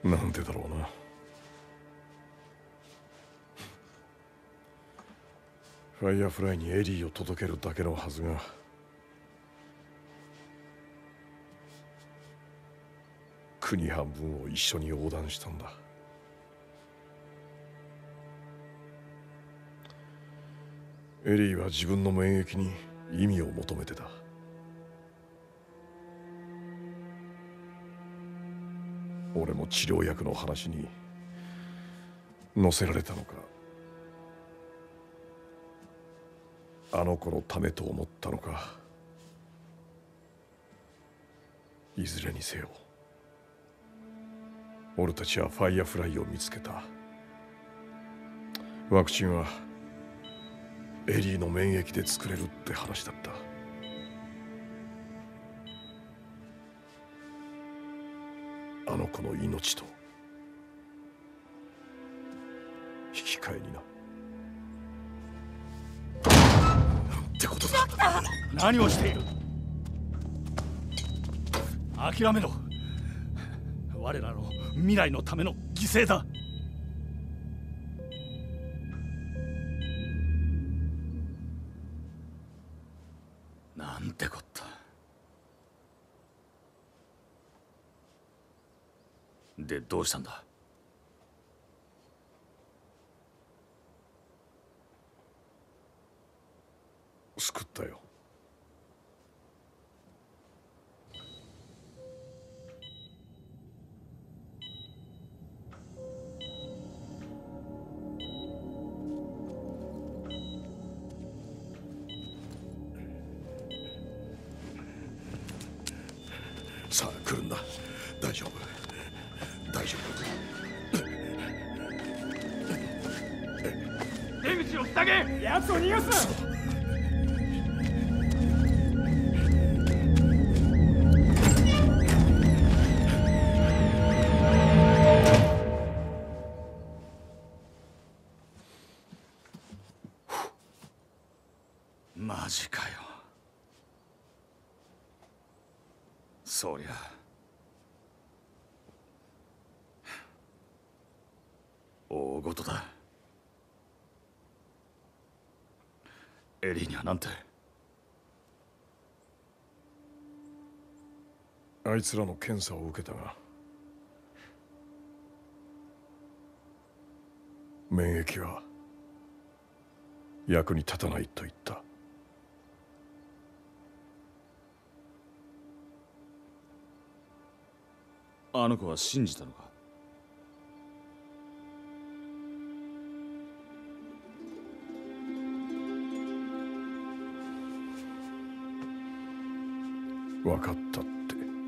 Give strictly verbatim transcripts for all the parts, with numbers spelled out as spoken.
なんでだろうな。ファイアフライにエリーを届けるだけのはずが、国半分を一緒に横断したんだ。エリーは自分の免疫に意味を求めてた。俺も治療薬の話に乗せられたのか、あの子のためと思ったのか、いずれにせよ俺たちはファイアフライを見つけた。ワクチンはエリーの免疫で作れるって話だった。あの子の命と引き換えにな。ってことだ。 何をしている。諦めろ。我らの未来のための犠牲だ。なんてこった。でどうしたんだ。 救ったよ。さあ来るんだ。大丈夫大丈夫。 出口を塞げ。奴を逃がすな。マジかよ。そりゃ大事だ。エリーにはなんて。 あいつらの検査を受けたが、免疫は役に立たないと言った。 あの子は信じたのか。 分かったって。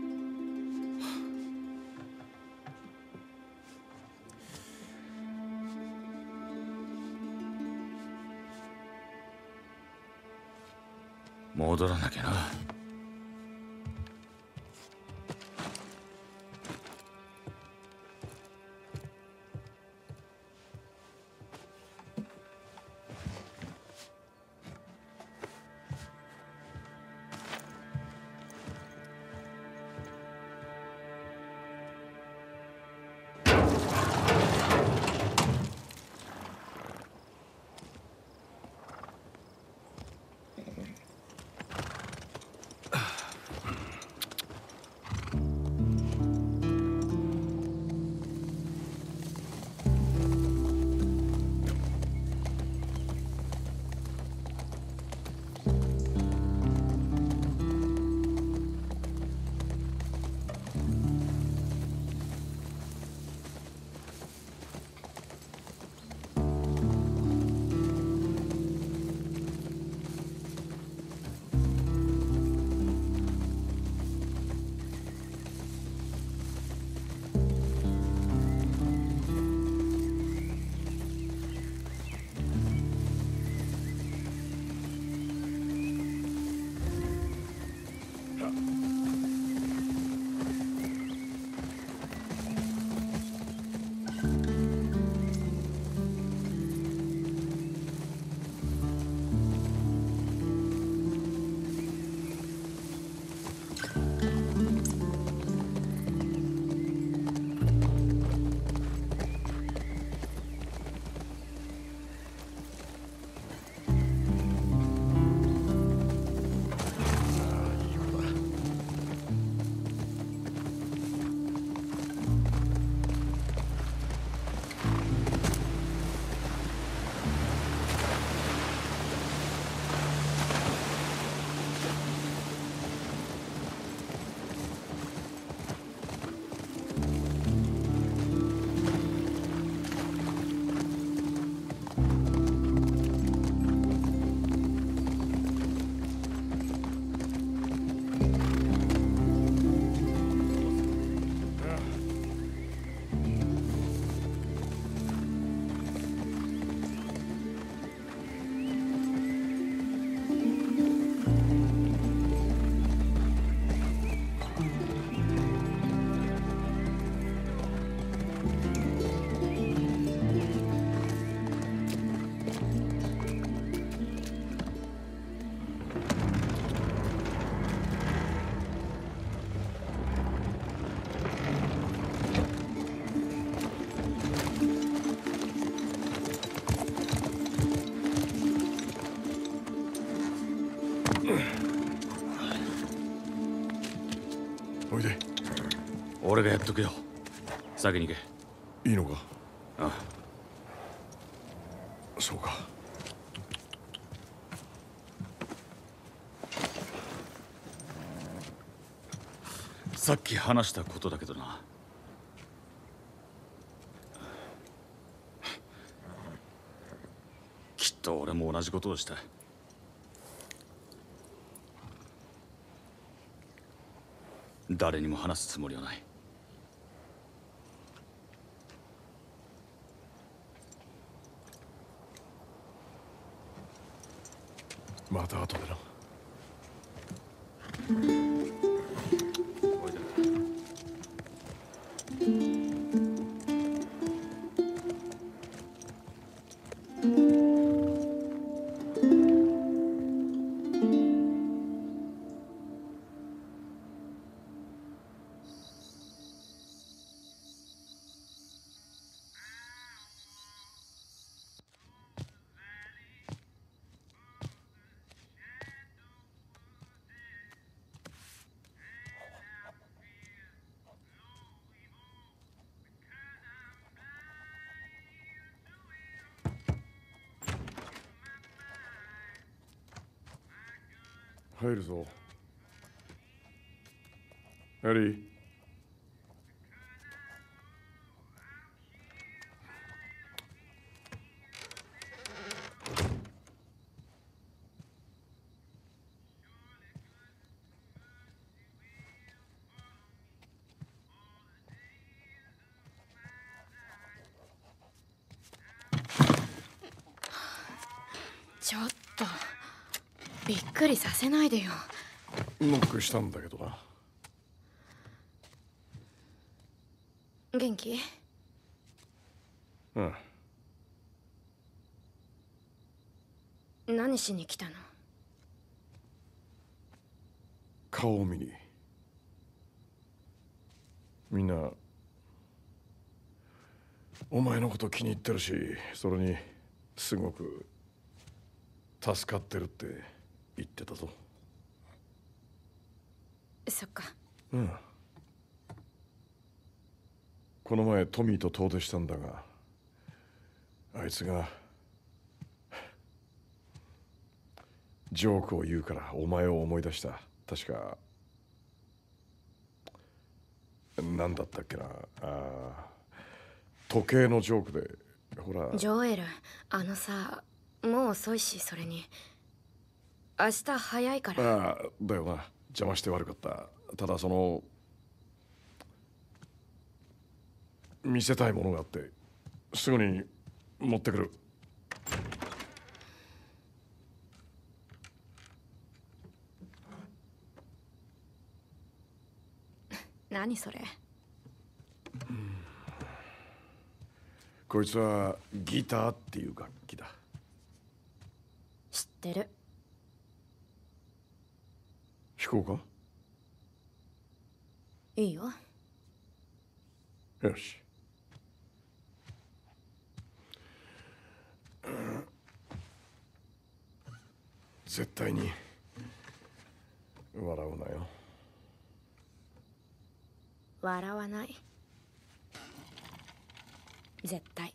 戻らなきゃな。 おいで。 俺がやっとくよ。先に行け。 いいのか？ ああ。そうか。 さっき話したことだけどな。きっと俺も同じことをした。誰にも話すつもりはない。 また後でな。 おいで。 入るぞ。エリー。 ちょっとびっくりさせないでよ。 ノックしたんだけどな。 元気？ うん。 何しに来たの？ 顔を見に。みんなお前のこと気に入ってるし、それにすごく助かってるって言ってたぞ。 そっか。 うん。この前トミーと遠出したんだが、あいつがジョークを言うからお前を思い出した。確か何だったっけな。あ、時計のジョークで、ほら。 ジョエル、あのさ、もう遅いし、それに明日早いから。 ああ、だよな。邪魔して悪かった。ただその見せたいものがあってすぐに持ってくる。 何それ？ こいつはギターっていう楽器だ。 知ってる。 弾こうか？ いいよ。 よし。絶対に笑うなよ。 笑わない。絶対。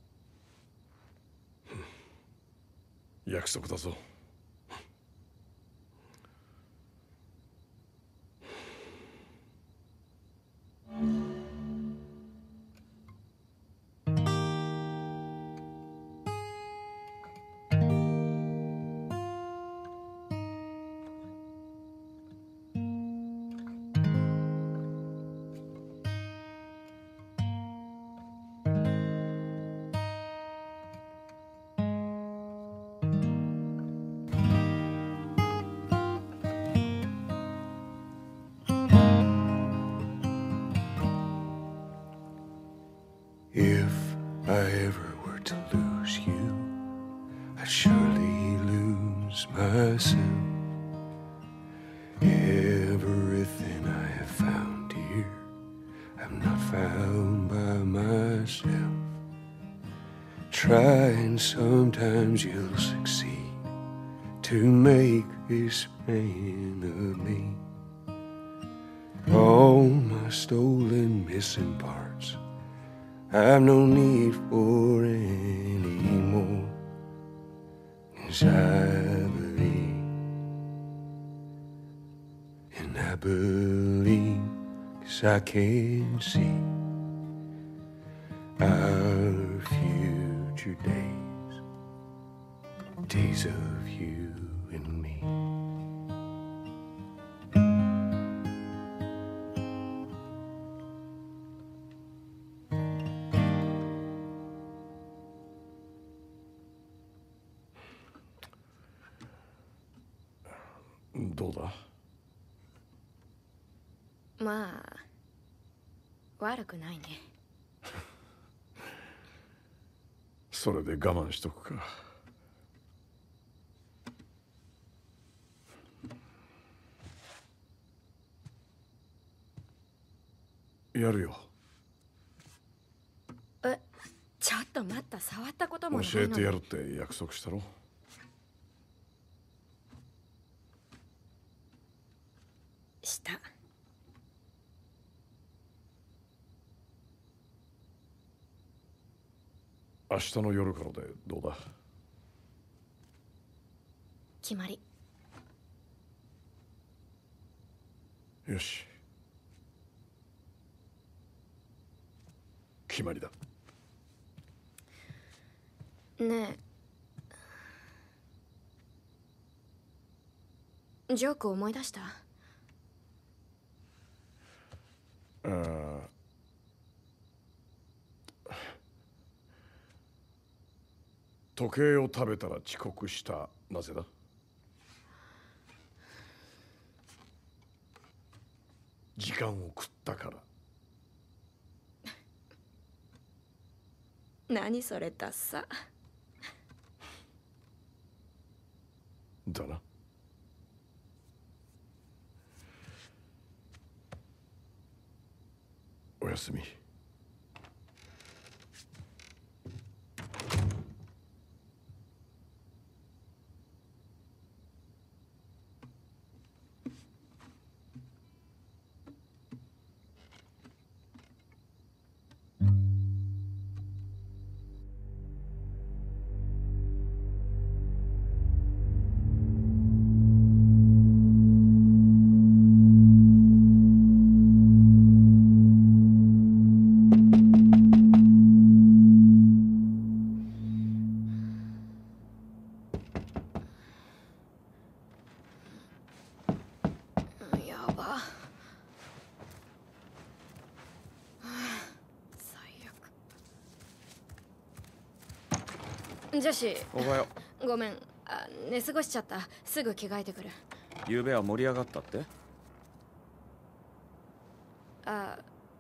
約束だぞ。If I ever were to lose you, I'd surely lose myself. Everything I have found here, I'm not found by myself. Try and sometimes you'll succeed to make this man of me. Oh, all my stolen missing parts. I've no need for any more. 'Cause I believe, and I believe, 'cause I can see our future days, days of you and me. どうだ？ まあ悪くないね。 それで我慢しとくか。やるよ。 え、ちょっと待った、触ったこともないのに。 教えてやるって約束したろ。 した。 明日の夜からでどうだ？ 決まり。 よし、決まりだ。 ねえ、ジョーク思い出した？ ああ、時計を食べたら遅刻した。なぜだ？時間を食ったから。 何それダッサ。 だな。おやすみ。 ジェシー、 おはよう。ごめん、あ、寝過ごしちゃった。すぐ着替えてくる。 ゆうべは盛り上がったって？ あ、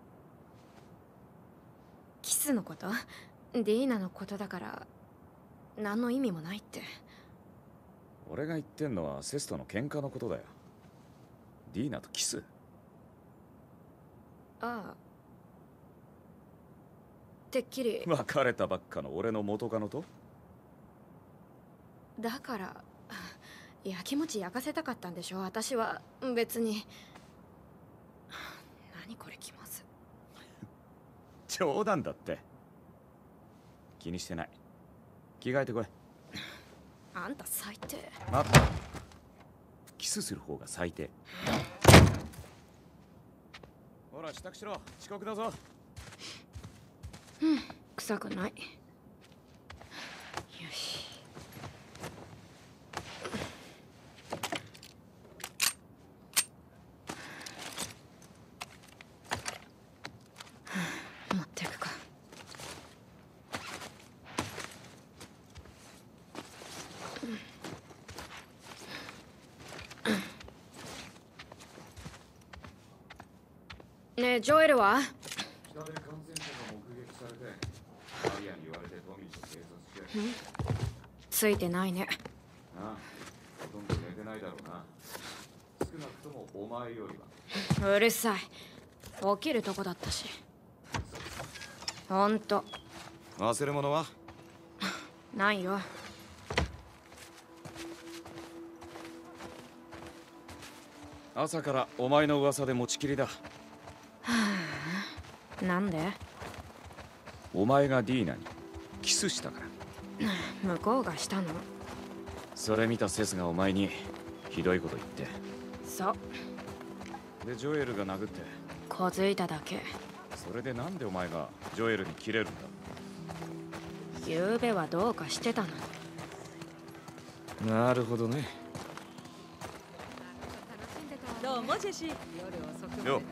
キスのこと？ディーナのことだから何の意味もないって。 俺が言ってんのはセスとの喧嘩のことだよ。ディーナとキス？ ああ、てっきり別れたばっかの俺の元カノと？ だからやきもち焼かせたかったんでしょ。私は別に。何これ気まず。 冗談だって。気にしてない。着替えてこい。 あんた最低。 待った。キスする方が最低。ほら支度しろ、遅刻だぞ。 うん、臭くない。よし。持ってくか。ねえ、ジョエルは？ 下で感染者が目撃されて、マリアに言われてトミーと警察署へ。 ついてないね。 ああ、ほとんど寝てないだろうな。少なくともお前よりは。 うるさい。起きるとこだったし。ほんと。 忘れ物は？ ないよ。 朝からお前の噂で持ちきりだ。 なんで？ お前がディーナにキスしたから。 向こうがしたの？ それ見たセスがお前にひどいこと言って。 そうでジョエルが殴って。 小づいただけ。 それでなんでお前がジョエルにキレるんだ？ 昨べはどうかしてたの。 なるほどね。 どうもジェシー。夜遅くまでよ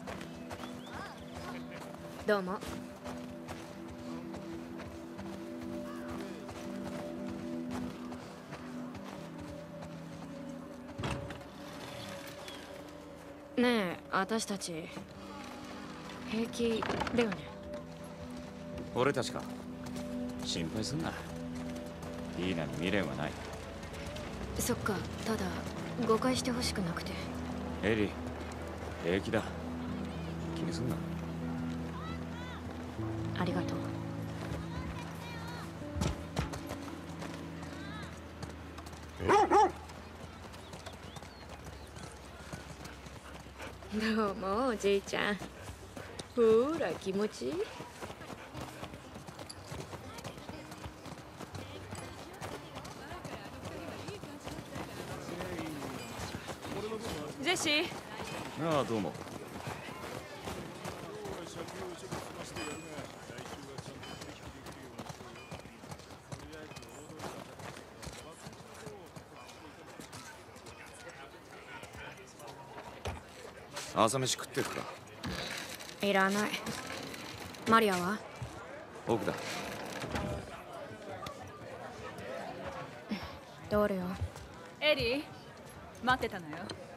どうも。ねえ、私たち平気だよね？ 俺たちか。心配すんな。ディーナに未練はない。 そっか、ただ誤解してほしくなくて。 エリー、平気だ。気にすんな。 ありがとう。どうもおじいちゃん。ほら気持ちいい。 ジェシー。 ああ、どうも。朝飯食ってくか？ いらない。マリアは？ 僕だ。 どれよ？ エリー、待ってたのよ。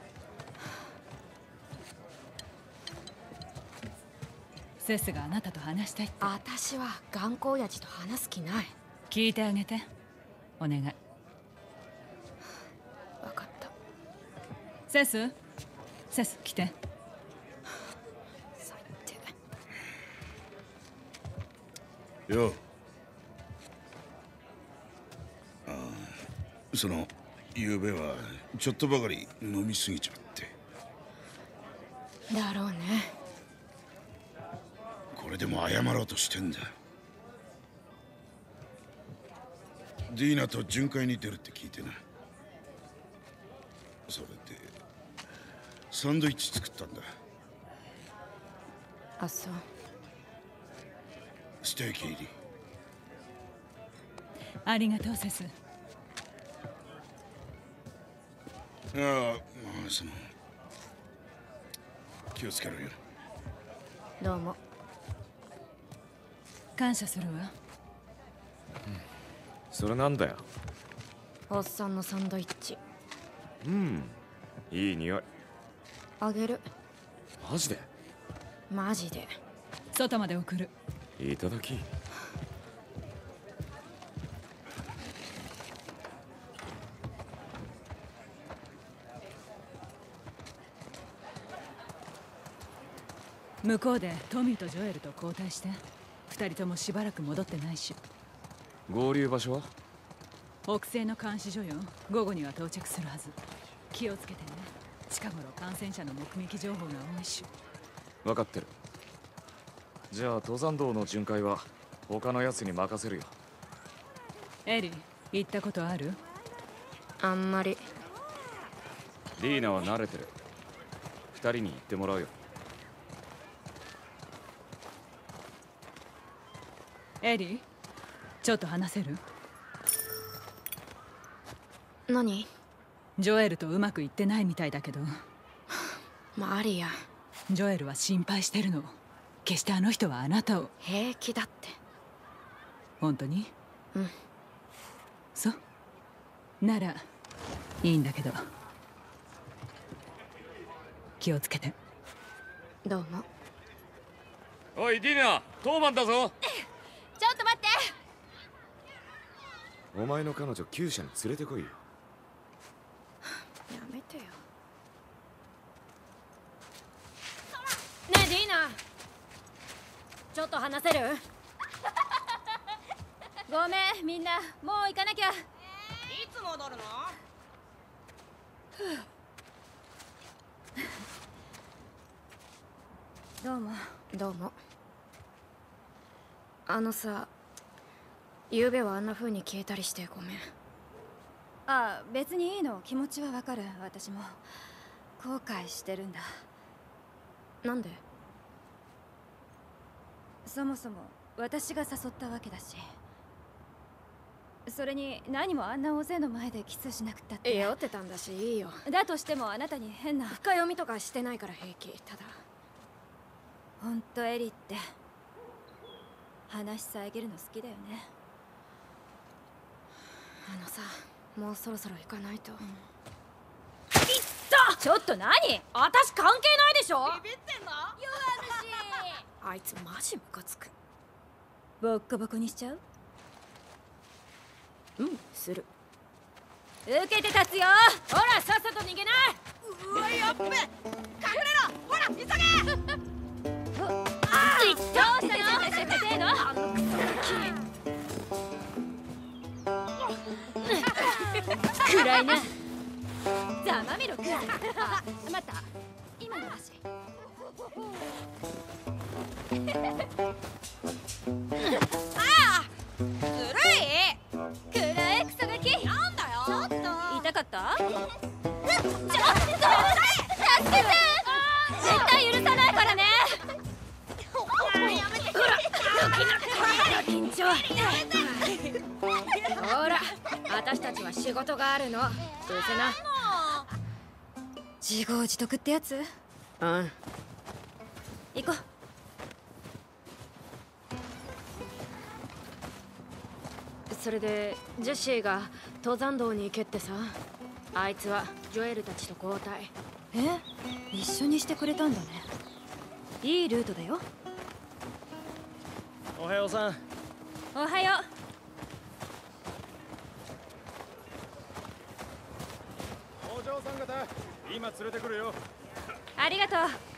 セスがあなたと話したいって。 私は頑固親父と話す気ない。 聞いてあげて。お願い。 分かった。 セス、セス来て。 最低。 よ。ああ、その昨べはちょっとばかり飲みすぎちまって。 だろうね。 これでも謝ろうとしてんだ。ディーナと巡回に出るって聞いてな。それでサンドイッチ作ったんだ。 あ、そう。 ステーキ入り。 ありがとうセス。 ああ、まあその気をつけろよ。 どうも。 感謝するわ。 それなんだよ。 おっさんのサンドイッチ。 うん、いい匂い。 あげる。 マジで？ マジで。 外まで送る。 いただき。 向こうでトミーとジョエルと交代して。二人ともしばらく戻ってないし。 合流場所は？ 北西の監視所よ。午後には到着するはず。気をつけてね。近頃感染者の目撃情報が多いし。 分かってる。じゃあ登山道の巡回は他のやつに任せるよ。 エリー、行ったことある？ あんまり。 ディーナは慣れてる。二人に行ってもらうよ。 エリー、ちょっと話せる？ 何？ ジョエルとうまくいってないみたいだけど。 マリア。 ジョエルは心配してるの。決してあの人はあなたを。 平気だって。 本当に？ うん。 そうならいいんだけど。気をつけて。 どうも。 おいディーナ、当番だぞ。 ちょっと待って。 お前の彼女厩舎に連れてこいよ。 やめてよ。ねえディーナ、ちょっと話せる？ ごめんみんな、もう行かなきゃ。いつ戻るの？ どうも。 どうも。 あのさ、昨夜はあんな風に消えたりしてごめん。 あ、別にいいの。気持ちはわかる。私も後悔してるんだ。 なんで？ そもそも私が誘ったわけだし、それに何もあんな大勢の前でキスしなくったって。 酔ってたんだしいいよ。 だとしてもあなたに変な深読みとかしてないから平気。ただほんとエリって話遮るの好きだよね。 あのさ、もうそろそろ行かないと。 いったちょっと何？私関係ないでしょ。 ビビってんの？ 弱あいつマジムカつく。 ボッコボコにしちゃう？ うんする。 受けて立つよ。ほらさっさと逃げな。 うわ、やっべ。隠れろ。ほら、急げ。 あいったどうしたの？せせせのあのクソガキ暗いな。ざまみろクズ。あ、待った。今のだし。 ああ、ずるい。 暗いクソガキ。 なんだよ。ちょっと。 痛かった？ちょっと助けて。絶対許さないからね。 やめて。 ほら緊張。ほら私たちは仕事があるの。どうせな。 自業自得ってやつ？ うん。 行こう。 それでジェシーが登山道に行けってさ。あいつはジョエルたちと交代。 え？一緒にしてくれたんだね。いいルートだよ。 おはようさん。 おはよお嬢さん方、今連れてくるよ。 う。ありがとう。